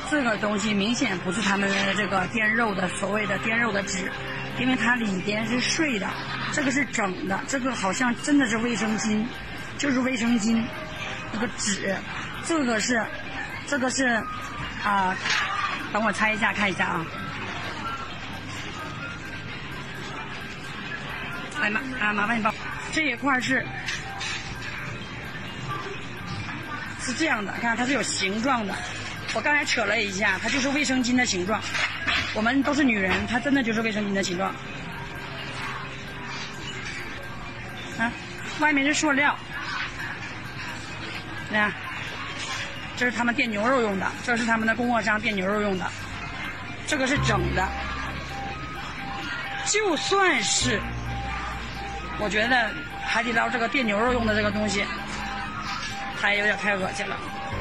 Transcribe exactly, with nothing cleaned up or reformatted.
这个东西明显不是他们的这个颠肉的所谓的颠肉的纸，因为它里边是碎的，这个是整的，这个好像真的是卫生巾，就是卫生巾那个纸，这个是这个是啊、呃，等我拆一下看一下啊。来麻啊，麻烦你帮这一块是是这样的，看它是有形状的。我刚才扯了一下，它就是卫生巾的形状。我们都是女人，它真的就是卫生巾的形状。啊，外面是塑料。你看，这是他们垫牛肉用的，这是他们的供货商垫牛肉用的，这个是整的。就算是，我觉得海底捞这个垫牛肉用的这个东西，它也有点太恶心了。